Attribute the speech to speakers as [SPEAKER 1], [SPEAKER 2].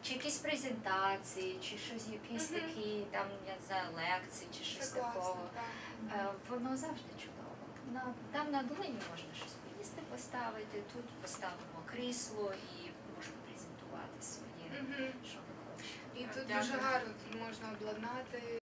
[SPEAKER 1] чи якісь презентації, чи щось, якісь такі, там, я не знаю, лекції, чи щось такого. Воно завжди чудово. Там на долині можна щось поїсти поставити, тут поставимо крісло і можемо презентувати своє, що ми хочемо.
[SPEAKER 2] І тут дуже гарно, тут можна обладнати